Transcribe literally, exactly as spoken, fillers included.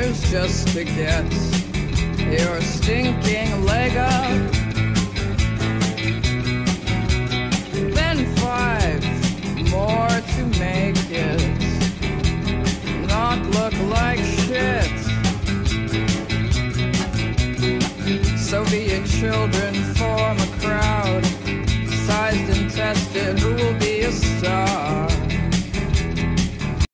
years just to get your stinking leg up. Then five more to make it not look like shit. Soviet children